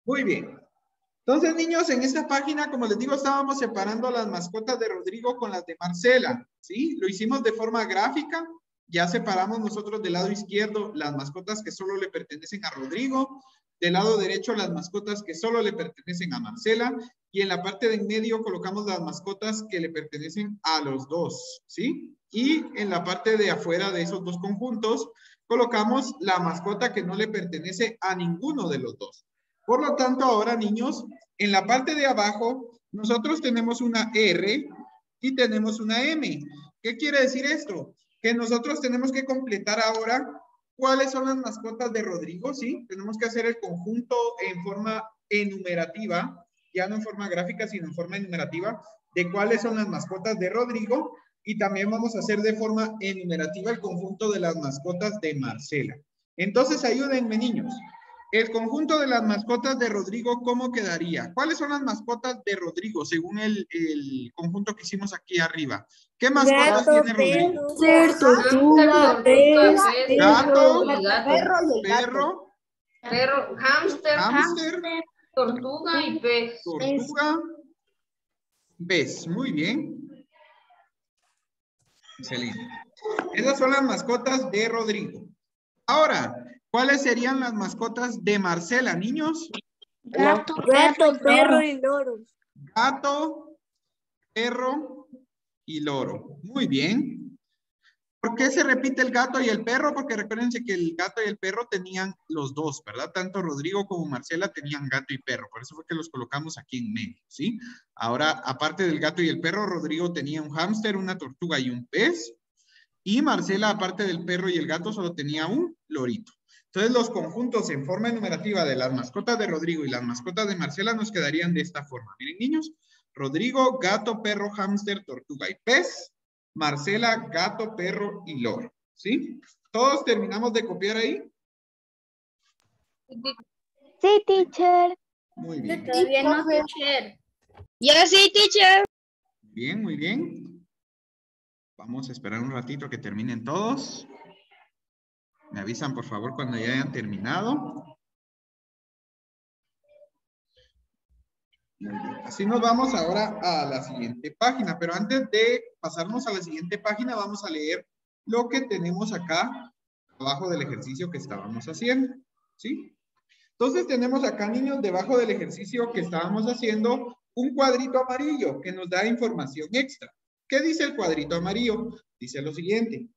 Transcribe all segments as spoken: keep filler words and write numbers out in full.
Muy bien. Entonces, niños, en esta página, como les digo, estábamos separando las mascotas de Rodrigo con las de Marcela, ¿sí? Lo hicimos de forma gráfica. Ya separamos nosotros del lado izquierdo las mascotas que solo le pertenecen a Rodrigo, del lado derecho las mascotas que solo le pertenecen a Marcela, y en la parte de en medio colocamos las mascotas que le pertenecen a los dos, ¿sí? Y en la parte de afuera de esos dos conjuntos colocamos la mascota que no le pertenece a ninguno de los dos. Por lo tanto, ahora, niños, en la parte de abajo, nosotros tenemos una R y tenemos una M. ¿Qué quiere decir esto? Que nosotros tenemos que completar ahora cuáles son las mascotas de Rodrigo, ¿sí? Tenemos que hacer el conjunto en forma enumerativa, ya no en forma gráfica, sino en forma enumerativa, de cuáles son las mascotas de Rodrigo, y también vamos a hacer de forma enumerativa el conjunto de las mascotas de Marcela. Entonces, ayúdenme, niños. El conjunto de las mascotas de Rodrigo, ¿cómo quedaría? ¿Cuáles son las mascotas de Rodrigo según el, el conjunto que hicimos aquí arriba? ¿Qué mascotas Gato, tiene Rodrigo? perro, tortuga, pez, Gato, perro, gato, perro y el perro, Perro, hámster, hámster, tortuga y pez. tortuga, pez. Muy bien. Excelente. Esas son las mascotas de Rodrigo. Ahora, ¿cuáles serían las mascotas de Marcela, niños? gato, gato, perro y loro. Gato, perro y loro. Muy bien. ¿Por qué se repite el gato y el perro? Porque recuérdense que el gato y el perro tenían los dos, ¿verdad? Tanto Rodrigo como Marcela tenían gato y perro. Por eso fue que los colocamos aquí en medio, ¿sí? Ahora, aparte del gato y el perro, Rodrigo tenía un hámster, una tortuga y un pez. Y Marcela, aparte del perro y el gato, solo tenía un lorito. Entonces, los conjuntos en forma enumerativa de las mascotas de Rodrigo y las mascotas de Marcela nos quedarían de esta forma. Miren, niños, Rodrigo, gato, perro, hámster, tortuga y pez. Marcela, gato, perro y loro. ¿Sí? ¿Todos terminamos de copiar ahí? Sí, teacher. Muy bien. Todavía no, teacher. Yo sí, teacher. Bien, muy bien. Vamos a esperar un ratito que terminen todos. Me avisan, por favor, cuando ya hayan terminado. Muy bien. Así nos vamos ahora a la siguiente página, pero antes de pasarnos a la siguiente página, vamos a leer lo que tenemos acá abajo del ejercicio que estábamos haciendo, ¿sí? Entonces tenemos acá, niños, debajo del ejercicio que estábamos haciendo, un cuadrito amarillo que nos da información extra. ¿Qué dice el cuadrito amarillo? Dice lo siguiente.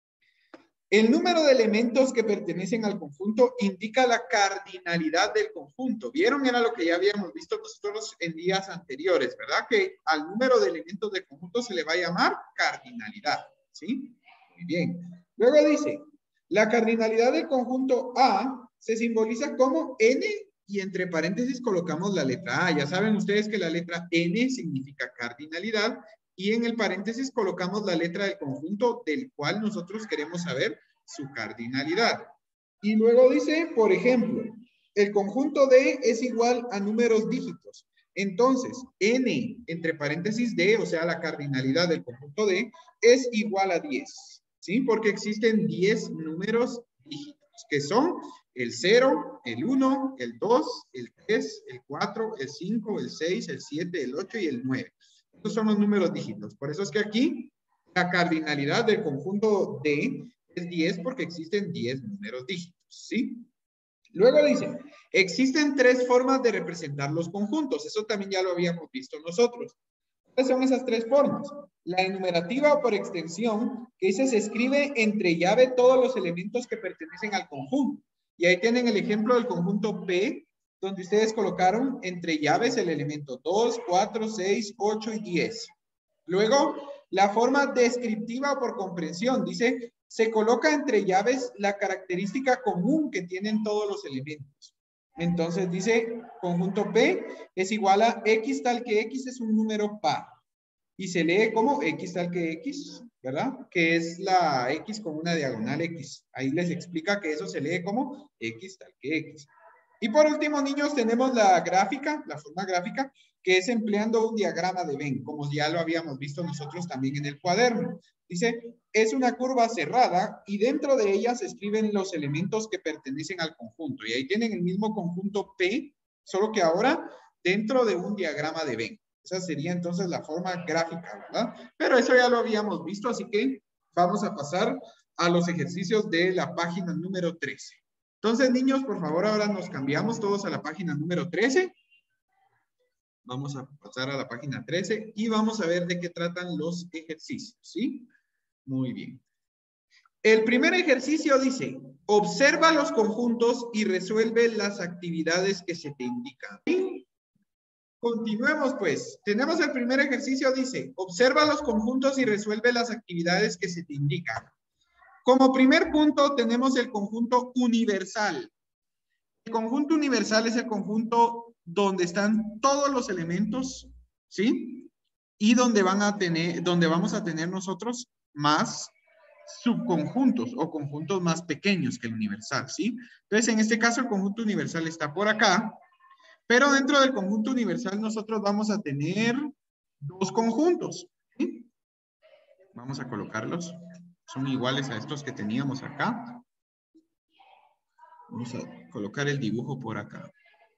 El número de elementos que pertenecen al conjunto indica la cardinalidad del conjunto. ¿Vieron? Era lo que ya habíamos visto nosotros en días anteriores, ¿verdad? Que al número de elementos del conjunto se le va a llamar cardinalidad, ¿sí? Muy bien. Luego dice, la cardinalidad del conjunto A se simboliza como N y entre paréntesis colocamos la letra A. Ya saben ustedes que la letra N significa cardinalidad y en el paréntesis colocamos la letra del conjunto del cual nosotros queremos saber su cardinalidad. Y luego dice, por ejemplo, el conjunto D es igual a números dígitos. Entonces, N entre paréntesis D, o sea, la cardinalidad del conjunto D, es igual a diez. ¿Sí? Porque existen diez números dígitos, que son el cero, el uno, el dos, el tres, el cuatro, el cinco, el seis, el siete, el ocho y el nueve. Estos son los números dígitos. Por eso es que aquí la cardinalidad del conjunto D es diez porque existen diez números dígitos, ¿sí? Luego dice, existen tres formas de representar los conjuntos. Eso también ya lo habíamos visto nosotros. ¿Cuáles son esas tres formas? La enumerativa o por extensión, que dice se escribe entre llave todos los elementos que pertenecen al conjunto. Y ahí tienen el ejemplo del conjunto P, donde ustedes colocaron entre llaves el elemento dos, cuatro, seis, ocho y diez. Luego, la forma descriptiva o por comprensión, dice, se coloca entre llaves la característica común que tienen todos los elementos. Entonces dice, conjunto P es igual a X tal que X es un número par. Y se lee como X tal que X, ¿verdad? Que es la X con una diagonal X. Ahí les explica que eso se lee como X tal que X. Y por último, niños, tenemos la gráfica, la forma gráfica, que es empleando un diagrama de Venn, como ya lo habíamos visto nosotros también en el cuaderno. Dice, es una curva cerrada y dentro de ella se escriben los elementos que pertenecen al conjunto. Y ahí tienen el mismo conjunto P, Solo que ahora dentro de un diagrama de Venn. Esa sería entonces la forma gráfica, ¿verdad? Pero eso ya lo habíamos visto, así que vamos a pasar a los ejercicios de la página número trece. Entonces, niños, por favor, ahora nos cambiamos todos a la página número trece. Vamos a pasar a la página trece y vamos a ver de qué tratan los ejercicios, ¿sí? Muy bien. El primer ejercicio dice, observa los conjuntos y resuelve las actividades que se te indican. ¿Sí? Continuemos, pues. Tenemos el primer ejercicio, dice, observa los conjuntos y resuelve las actividades que se te indican. Como primer punto tenemos el conjunto universal. El conjunto universal es el conjunto donde están todos los elementos, ¿sí? Y donde van a tener, donde vamos a tener nosotros más subconjuntos o conjuntos más pequeños que el universal, ¿sí? Entonces, en este caso, el conjunto universal está por acá, pero dentro del conjunto universal nosotros vamos a tener dos conjuntos, ¿sí? Vamos a colocarlos. Son iguales a estos que teníamos acá. Vamos a colocar el dibujo por acá.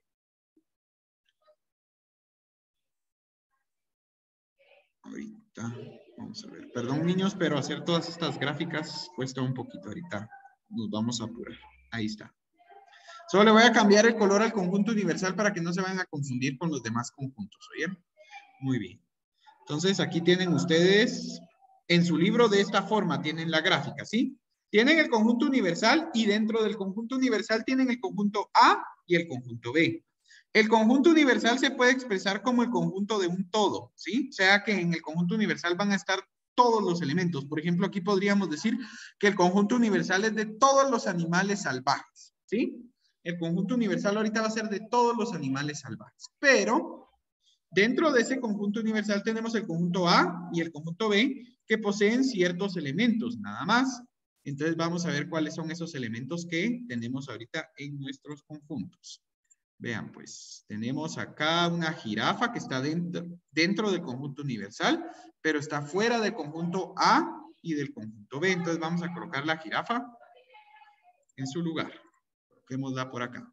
Ahorita, vamos a ver. Perdón, niños, pero hacer todas estas gráficas cuesta un poquito ahorita. Nos vamos a apurar. Ahí está. Solo le voy a cambiar el color al conjunto universal para que no se vayan a confundir con los demás conjuntos, ¿oyen? Muy bien. Entonces, aquí tienen ustedes, en su libro de esta forma, tienen la gráfica, ¿sí? Tienen el conjunto universal y dentro del conjunto universal tienen el conjunto A y el conjunto B. El conjunto universal se puede expresar como el conjunto de un todo, ¿sí? O sea que en el conjunto universal van a estar todos los elementos. Por ejemplo, aquí podríamos decir que el conjunto universal es de todos los animales salvajes, ¿sí? El conjunto universal ahorita va a ser de todos los animales salvajes. Pero dentro de ese conjunto universal tenemos el conjunto A y el conjunto B que poseen ciertos elementos, nada más. Entonces vamos a ver cuáles son esos elementos que tenemos ahorita en nuestros conjuntos. Vean, pues, tenemos acá una jirafa que está dentro, dentro del conjunto universal, pero está fuera del conjunto A y del conjunto B. Entonces vamos a colocar la jirafa en su lugar. Coloquémosla por acá.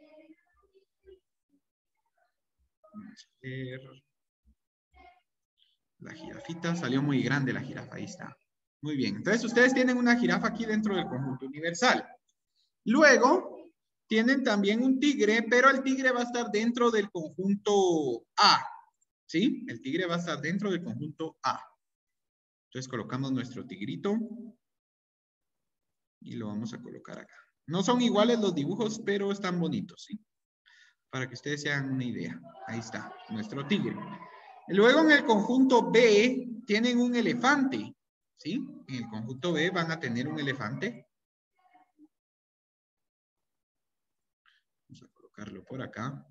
Vamos a ver. La jirafita salió muy grande, la jirafa, ahí está. Muy bien, entonces ustedes tienen una jirafa aquí dentro del conjunto universal. Luego, tienen también un tigre, pero el tigre va a estar dentro del conjunto A. ¿Sí? El tigre va a estar dentro del conjunto A. Entonces colocamos nuestro tigrito. Y lo vamos a colocar acá. No son iguales los dibujos, pero están bonitos, ¿sí? Para que ustedes se hagan una idea. Ahí está, nuestro tigre. Luego en el conjunto B tienen un elefante. ¿Sí? En el conjunto B van a tener un elefante. Vamos a colocarlo por acá.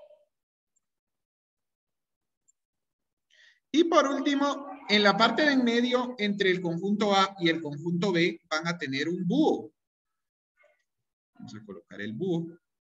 Y por último, en la parte de en medio, entre el conjunto A y el conjunto B, van a tener un búho. Vamos a colocar el búho.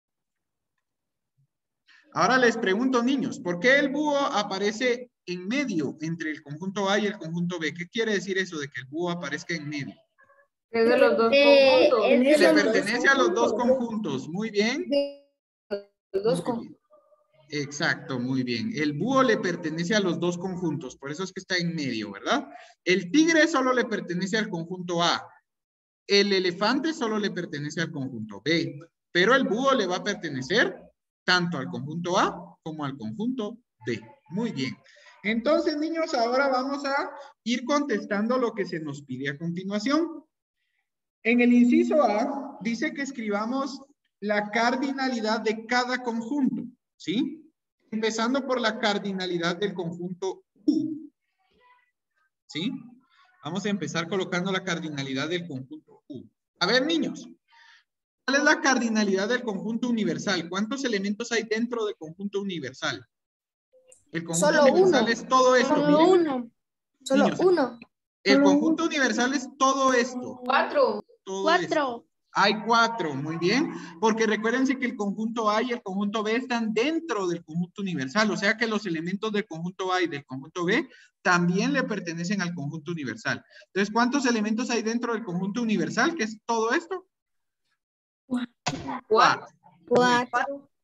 Ahora les pregunto, niños, ¿por qué el búho aparece en medio entre el conjunto A y el conjunto B? ¿Qué quiere decir eso de que el búho aparezca en medio? Es de los dos Eh, conjuntos. es Le de los pertenece a los dos conjuntos. Muy bien. Los dos Muy conjuntos. bien. Exacto, muy bien. El búho le pertenece a los dos conjuntos, por eso es que está en medio, ¿verdad? El tigre solo le pertenece al conjunto A. El elefante solo le pertenece al conjunto B. Pero el búho le va a pertenecer tanto al conjunto A como al conjunto B. Muy bien. Entonces, niños, ahora vamos a ir contestando lo que se nos pide a continuación. En el inciso A dice que escribamos la cardinalidad de cada conjunto, ¿sí? Empezando por la cardinalidad del conjunto U, ¿sí? Vamos a empezar colocando la cardinalidad del conjunto U. A ver, niños, ¿cuál es la cardinalidad del conjunto universal? ¿Cuántos elementos hay dentro del conjunto universal? El conjunto Solo universal uno. es todo esto. Solo miren. uno. Solo Niños, uno. el Solo conjunto universal es todo esto. Cuatro. Todo Cuatro. esto. Hay cuatro, muy bien, porque recuérdense que el conjunto A y el conjunto B están dentro del conjunto universal, o sea que los elementos del conjunto A y del conjunto B también le pertenecen al conjunto universal. Entonces, ¿cuántos elementos hay dentro del conjunto universal? ¿Qué es todo esto? Cuatro. Cuatro. Cuatro.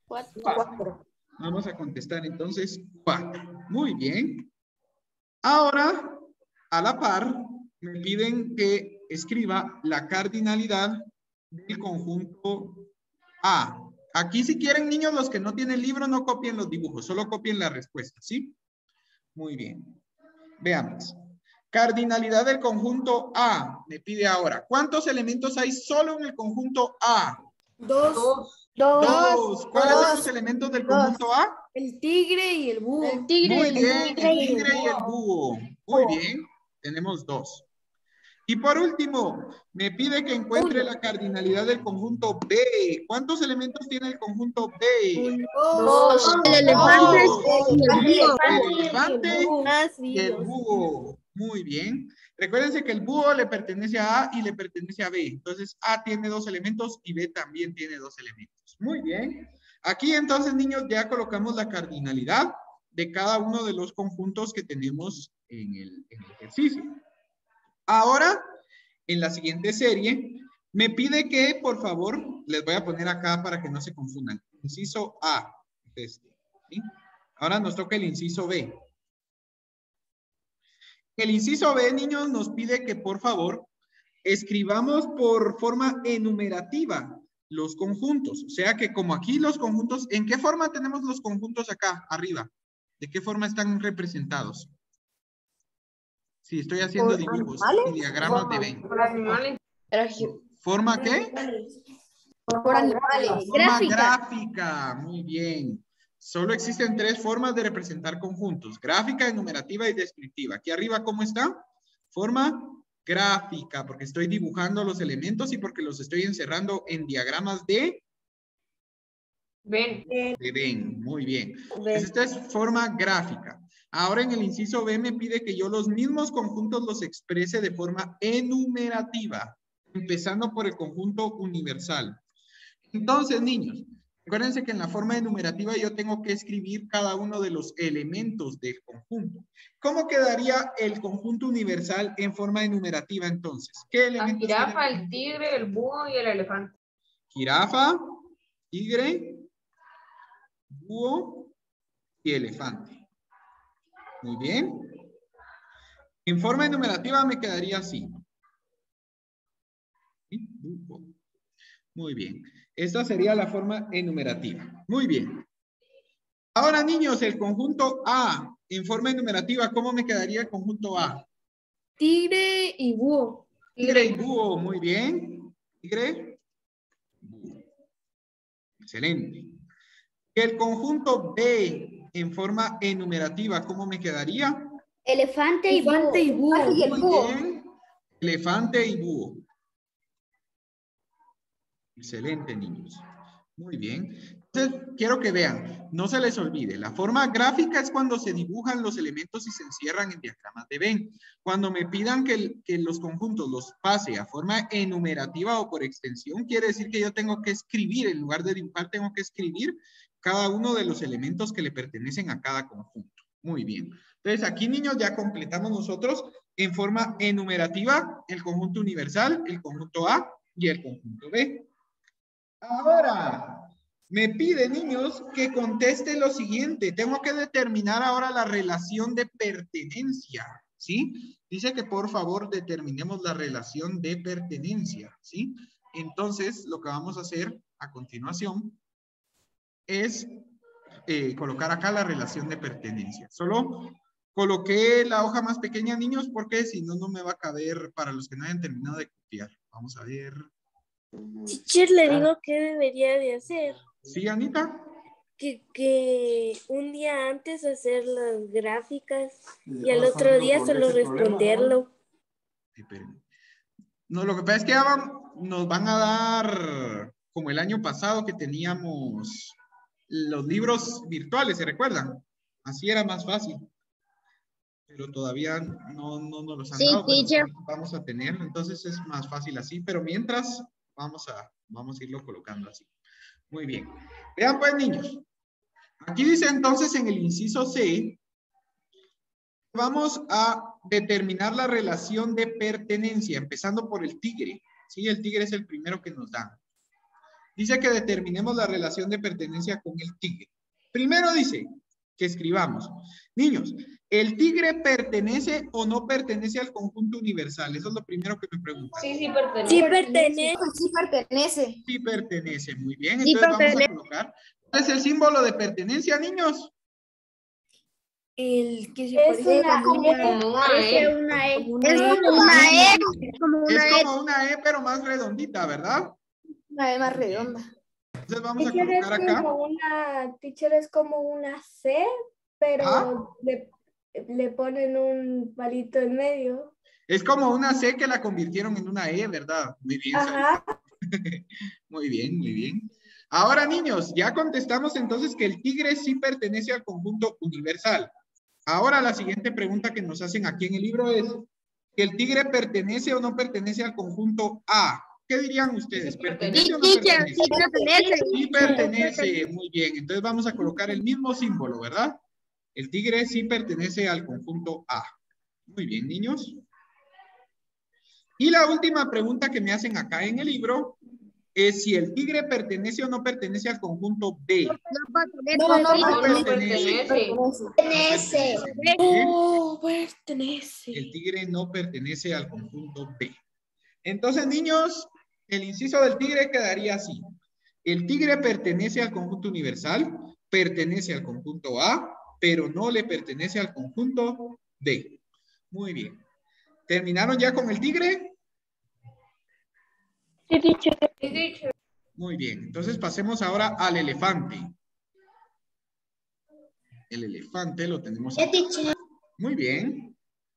Cuatro. Vamos a contestar entonces cuatro. Muy bien. Ahora, a la par, me piden que escriba la cardinalidad del conjunto A. Aquí si quieren, niños, los que no tienen libro, no copien los dibujos, solo copien la respuesta, ¿sí? Muy bien. Veamos. Cardinalidad del conjunto A. Me pide ahora. ¿Cuántos elementos hay solo en el conjunto A? Dos. Dos. Dos. ¿Cuáles Dos. son los elementos del Dos. conjunto A? El tigre y el búho. El tigre. Muy el bien, tigre. el tigre y el búho. Muy bien, tenemos dos. Y por último, me pide que encuentre la cardinalidad del conjunto B. ¿Cuántos elementos tiene el conjunto B? Dos. El elefante Dos. y el búho. El elefante Ah, sí, y el dos. búho. Muy bien. Recuérdense que el búho le pertenece a A y le pertenece a B. Entonces, A tiene dos elementos y B también tiene dos elementos. Muy bien. Aquí entonces, niños, ya colocamos la cardinalidad de cada uno de los conjuntos que tenemos en el, en el ejercicio. Ahora, en la siguiente serie, me pide que, por favor, les voy a poner acá para que no se confundan. Inciso A. Este, ¿sí? Ahora nos toca el inciso B. El inciso B, niños, nos pide que, por favor, escribamos por forma enumerativa los conjuntos. O sea que como aquí los conjuntos, ¿en qué forma tenemos los conjuntos acá, arriba? ¿De qué forma están representados? Sí, estoy haciendo dibujos y diagramas de Venn. Por animales. ¿Forma qué? Por animales. Forma gráfica. Muy bien. Solo existen tres formas de representar conjuntos. Gráfica, enumerativa y descriptiva. Aquí arriba, ¿cómo está? Forma gráfica, porque estoy dibujando los elementos y porque los estoy encerrando en diagramas de Ven. de Venn. Muy bien. Entonces, esta es forma gráfica. Ahora en el inciso B me pide que yo los mismos conjuntos los exprese de forma enumerativa, empezando por el conjunto universal. Entonces, niños, acuérdense que en la forma enumerativa yo tengo que escribir cada uno de los elementos del conjunto. ¿Cómo quedaría el conjunto universal en forma enumerativa entonces? ¿Qué La elementos jirafa, tiene? el tigre, el búho y el elefante. Jirafa, tigre, búho y elefante. Muy bien. En forma enumerativa me quedaría así. ¿Sí? Búho. Muy bien. Esta sería la forma enumerativa. Muy bien. Ahora, niños, el conjunto A, en forma enumerativa, ¿cómo me quedaría el conjunto A? Tigre y búho. Tigre y búho, muy bien. Tigre, búho. Excelente. El conjunto B, en forma enumerativa, ¿cómo me quedaría? Elefante y búho. Y búho. Muy bien. Elefante y búho. Excelente, niños. Muy bien. Entonces, quiero que vean, no se les olvide, la forma gráfica es cuando se dibujan los elementos y se encierran en diagramas de Venn. Cuando me pidan que, el, que los conjuntos los pase a forma enumerativa o por extensión, quiere decir que yo tengo que escribir, en lugar de dibujar, tengo que escribir cada uno de los elementos que le pertenecen a cada conjunto. Muy bien. Entonces, aquí, niños, ya completamos nosotros en forma enumerativa el conjunto universal, el conjunto A y el conjunto B. Ahora, me pide, niños, que conteste lo siguiente. Tengo que determinar ahora la relación de pertenencia, ¿sí? Dice que por favor determinemos la relación de pertenencia, ¿sí? Entonces, lo que vamos a hacer a continuación es eh, colocar acá la relación de pertenencia. Solo coloqué la hoja más pequeña, niños, porque si no, no me va a caber para los que no hayan terminado de copiar. Vamos a ver. Teacher, le digo qué debería de hacer. ¿Sí, Anita? Que, que un día antes hacer las gráficas y al otro día solo responderlo. Sí, pero... No, lo que pasa es que ya van, nos van a dar, como el año pasado que teníamos los libros virtuales, ¿se recuerdan? Así era más fácil. Pero todavía no, no nos los han Sí, dado, pero teacher. sí vamos a tenerlo, entonces es más fácil así. Pero mientras, vamos a, vamos a irlo colocando así. Muy bien. Vean pues, niños. Aquí dice entonces en el inciso C, vamos a determinar la relación de pertenencia, empezando por el tigre. Sí, el tigre es el primero que nos da. dice que determinemos la relación de pertenencia con el tigre. Primero dice que escribamos. Niños, ¿el tigre pertenece o no pertenece al conjunto universal? Eso es lo primero que me preguntan. Sí, sí pertenece. Sí pertenece. Sí pertenece. Sí pertenece, muy bien. Sí Entonces vamos a pertenece. colocar. ¿Cuál es el símbolo de pertenencia, niños? El que se Es parece una, como una, como una parece E. una E. Es como una E. Como Es una E. como una E, pero más redondita, ¿verdad? Una E más redonda. Entonces vamos a Teacher, es colocar acá. como una, teacher, es como una C, pero ¿Ah? le, le ponen un palito en medio. Es como una C que la convirtieron en una E, ¿verdad? Muy bien. Ajá. Muy bien, muy bien. Ahora, niños, ya contestamos entonces que el tigre sí pertenece al conjunto universal. Ahora la siguiente pregunta que nos hacen aquí en el libro es que el tigre pertenece o no pertenece al conjunto A. ¿Qué dirían ustedes? ¿Pertenece o no Teacher, pertenece? sí pertenece. Sí pertenece, muy bien. Entonces vamos a colocar el mismo símbolo, ¿verdad? El tigre sí pertenece al conjunto A. Muy bien, niños. Y la última pregunta que me hacen acá en el libro es si el tigre pertenece o no pertenece al conjunto B. No, no, No no pertenece. pertenece. Oh, pertenece. El tigre no pertenece al conjunto B. Entonces, niños, el inciso del tigre quedaría así. El tigre pertenece al conjunto universal, pertenece al conjunto A, pero no le pertenece al conjunto B. Muy bien. ¿Terminaron ya con el tigre? Sí, teacher. Muy bien. Entonces pasemos ahora al elefante. El elefante lo tenemos aquí. Muy bien.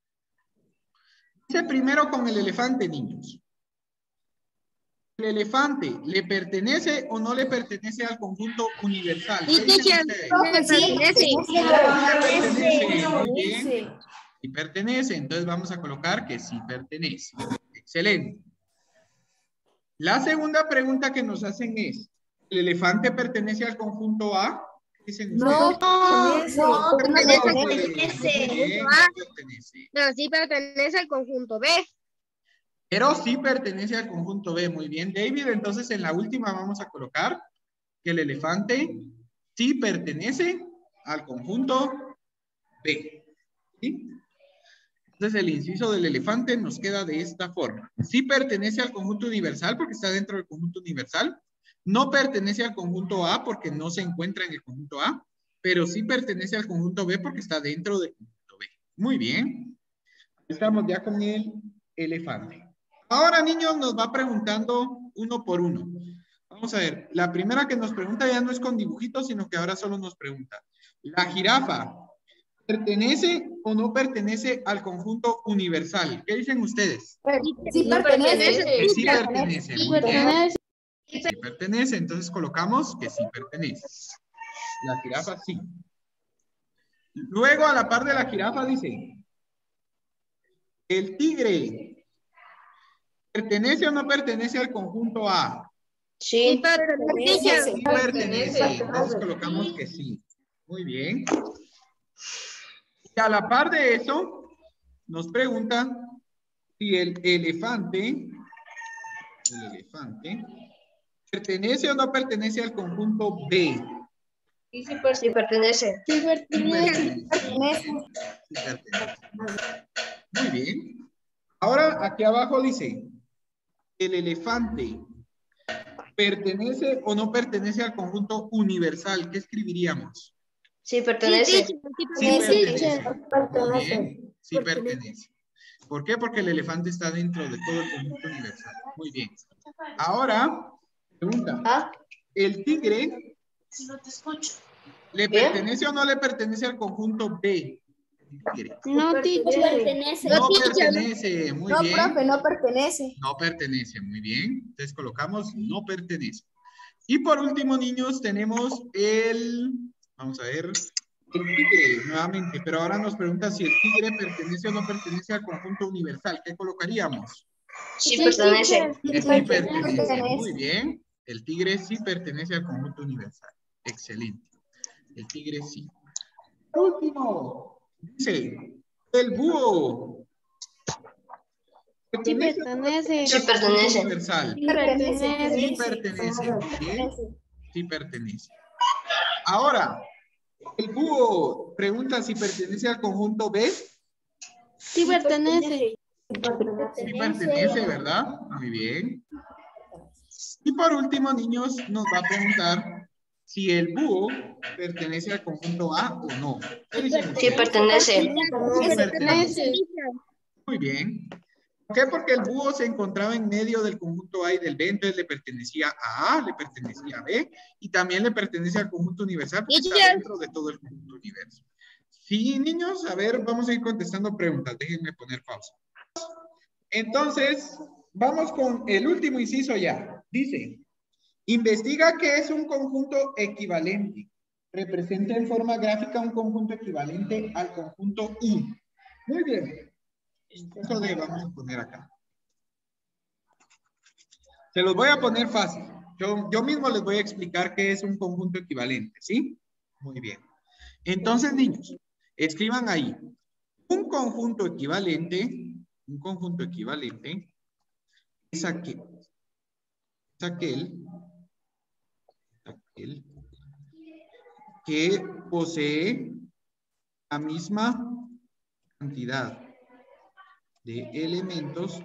Dice primero con el elefante, niños. ¿El elefante le pertenece o no le pertenece al conjunto universal? ¿Qué dicen ustedes? Pertenece. Pertenece, muy bien. Sí pertenece, entonces vamos a colocar que sí pertenece. Excelente. La segunda pregunta que nos hacen es, ¿el elefante pertenece al conjunto A? ¿Qué dicen ustedes? No, no, Pertenece. pertenece. Muy bien, no pertenece. Pero sí pertenece al conjunto B. Pero sí pertenece al conjunto B. Muy bien, David. Entonces, en la última vamos a colocar que el elefante sí pertenece al conjunto B. ¿Sí? Entonces, el inciso del elefante nos queda de esta forma. Sí pertenece al conjunto universal porque está dentro del conjunto universal. No pertenece al conjunto A porque no se encuentra en el conjunto A. Pero sí pertenece al conjunto B porque está dentro del conjunto B. Muy bien. Estamos ya con el elefante. Ahora, niños, nos va preguntando uno por uno. Vamos a ver. La primera que nos pregunta ya no es con dibujitos, sino que ahora solo nos pregunta. ¿La jirafa pertenece o no pertenece al conjunto universal? ¿Qué dicen ustedes? Sí No pertenece. Que sí pertenece. pertenece. Muy bien. Sí pertenece. Entonces colocamos que sí pertenece. La jirafa sí. Luego, a la par de la jirafa, dice. ¿El tigre pertenece o no pertenece al conjunto A? Sí pertenece. Sí pertenece. Entonces colocamos que sí. Muy bien. Y a la par de eso, nos preguntan si el elefante, el elefante, pertenece o no pertenece al conjunto B. Sí, sí pertenece. Sí pertenece. Sí pertenece. Sí pertenece. Muy bien. Ahora aquí abajo dice, ¿el elefante pertenece o no pertenece al conjunto universal? ¿Qué escribiríamos? Sí pertenece. Sí pertenece. Muy bien. Sí pertenece. ¿Por qué? Porque el elefante está dentro de todo el conjunto universal. Muy bien. Ahora, pregunta. ¿Ah? ¿El tigre No te escucho. le ¿Qué? pertenece o no le pertenece al conjunto B? El tigre. No, teacher. Pertenece. No teacher. pertenece. Muy No, bien. profe, no pertenece. No pertenece. Muy bien. Entonces colocamos no pertenece. Y por último, niños, tenemos el... Vamos a ver... El tigre, nuevamente, pero ahora nos pregunta si el tigre pertenece o no pertenece al conjunto universal. ¿Qué colocaríamos? Sí pertenece. Que sí pertenece. Muy bien. El tigre sí pertenece al conjunto universal. Excelente. El tigre sí. Último. Dice, el búho Sí pertenece. Sí pertenece. Universal. Sí pertenece. Sí pertenece. Muy bien. Sí pertenece. Ahora, el búho pregunta si pertenece al conjunto B. Sí pertenece. Sí pertenece, ¿verdad? Muy bien. Y por último, niños, nos va a preguntar si el búho pertenece al conjunto A o no. ¿Qué dicen? Sí pertenece. Sí pertenece. Pertenece. Muy bien. ¿Por qué? Porque el búho se encontraba en medio del conjunto A y del B, entonces le pertenecía a A, le pertenecía a B, y también le pertenece al conjunto universal, porque está dentro de todo el conjunto universo. Sí, niños, a ver, vamos a ir contestando preguntas. Déjenme poner pausa. Entonces, vamos con el último inciso ya. Dice, investiga qué es un conjunto equivalente. Representa en forma gráfica un conjunto equivalente al conjunto U. Muy bien. Eso le vamos a poner acá. Se los voy a poner fácil. Yo, yo mismo les voy a explicar qué es un conjunto equivalente, ¿sí? Muy bien. Entonces, niños, escriban ahí. Un conjunto equivalente, un conjunto equivalente es aquel, es aquel, aquel que posee la misma cantidad de elementos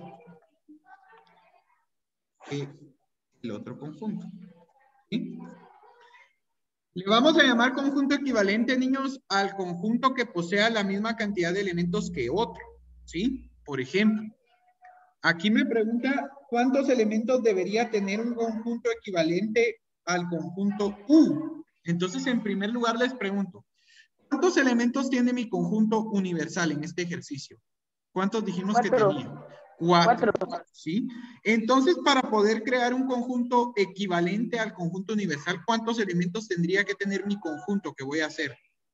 que el otro conjunto. ¿Sí? Le vamos a llamar conjunto equivalente, niños, al conjunto que posea la misma cantidad de elementos que otro. ¿Sí? Por ejemplo, aquí me pregunta cuántos elementos debería tener un conjunto equivalente al conjunto U. Entonces, en primer lugar, les pregunto, ¿cuántos elementos tiene mi conjunto universal en este ejercicio? ¿Cuántos dijimos Cuatro. que tenía? Cuatro. Cuatro. ¿Sí? Entonces, para poder crear un conjunto equivalente al conjunto universal, ¿cuántos elementos tendría que tener mi conjunto que voy a hacer?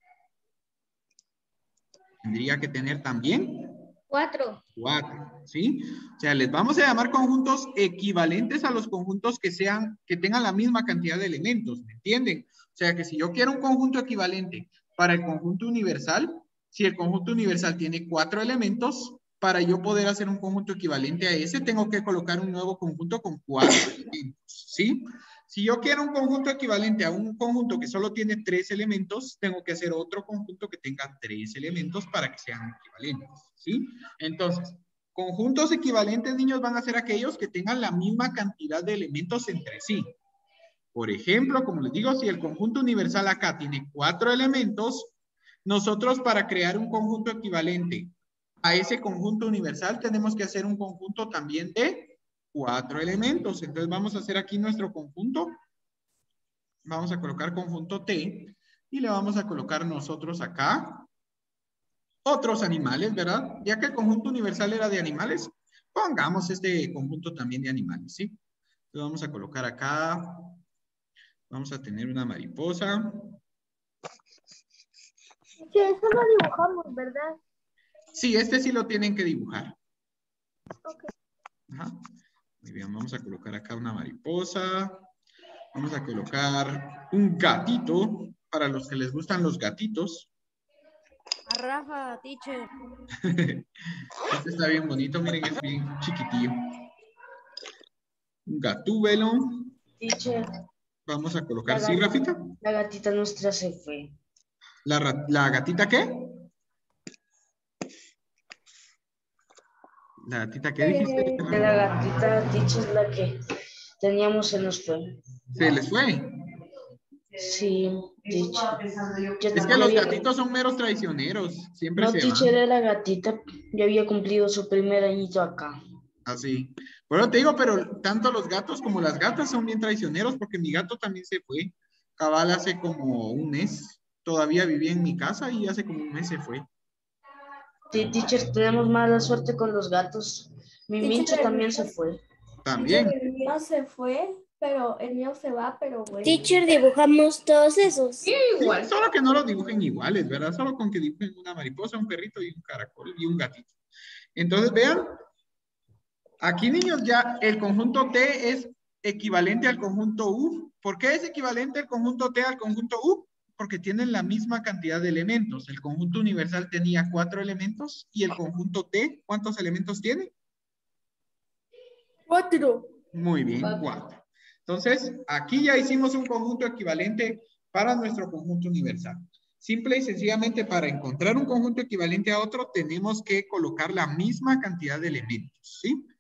Tendría que tener también Cuatro. Cuatro, ¿sí? O sea, les vamos a llamar conjuntos equivalentes a los conjuntos que sean, que tengan la misma cantidad de elementos, ¿me entienden? O sea, que si yo quiero un conjunto equivalente para el conjunto universal, si el conjunto universal tiene cuatro elementos, para yo poder hacer un conjunto equivalente a ese, tengo que colocar un nuevo conjunto con cuatro elementos, ¿sí? Si yo quiero un conjunto equivalente a un conjunto que solo tiene tres elementos, tengo que hacer otro conjunto que tenga tres elementos para que sean equivalentes, ¿sí? Entonces, conjuntos equivalentes, niños, van a ser aquellos que tengan la misma cantidad de elementos entre sí. Por ejemplo, como les digo, si el conjunto universal acá tiene cuatro elementos, nosotros para crear un conjunto equivalente a ese conjunto universal tenemos que hacer un conjunto también de cuatro elementos. Entonces vamos a hacer aquí nuestro conjunto. Vamos a colocar conjunto T y le vamos a colocar nosotros acá otros animales, ¿verdad? Ya que el conjunto universal era de animales, pongamos este conjunto también de animales, ¿sí? Entonces vamos a colocar acá, vamos a tener una mariposa. Sí, eso lo dibujamos, ¿verdad? Sí, este sí lo tienen que dibujar. Ok. Ajá. Muy bien, vamos a colocar acá una mariposa. Vamos a colocar un gatito, para los que les gustan los gatitos. A Rafa, teacher. Este está bien bonito, miren, es bien chiquitillo. Un gatúbelo. Teacher, Vamos a colocar, La ¿sí, gatita. Rafita? la gatita nuestra se fue. ¿La, ra- la gatita qué? ¿La gatita qué dijiste? Que la gatita, teacher, la que teníamos se nos fue. ¿Se les fue? Sí, teacher. Yo Es que también los había- gatitos son meros traicioneros. Siempre No, se teacher, van. de la gatita. Ya había cumplido su primer añito acá. Así. Bueno, te digo, pero tanto los gatos como las gatas son bien traicioneros porque mi gato también se fue. Cabal hace como un mes. Todavía vivía en mi casa y hace como un mes se fue. Sí, teacher, tenemos mala suerte con los gatos. Mi Teacher, Mincho el también mío- se fue. También. El mío se fue, pero el mío se va, pero bueno. Teacher, dibujamos todos esos. Sí, solo que no los dibujen iguales, ¿verdad? Solo con que dibujen una mariposa, un perrito y un caracol y un gatito. Entonces, vean, aquí, niños, ya el conjunto T es equivalente al conjunto U. ¿Por qué es equivalente el conjunto T al conjunto U? Porque tienen la misma cantidad de elementos. El conjunto universal tenía cuatro elementos y el conjunto T, ¿cuántos elementos tiene? Cuatro. Muy bien, cuatro. Entonces, aquí ya hicimos un conjunto equivalente para nuestro conjunto universal. Simple y sencillamente, para encontrar un conjunto equivalente a otro, tenemos que colocar la misma cantidad de elementos, ¿sí?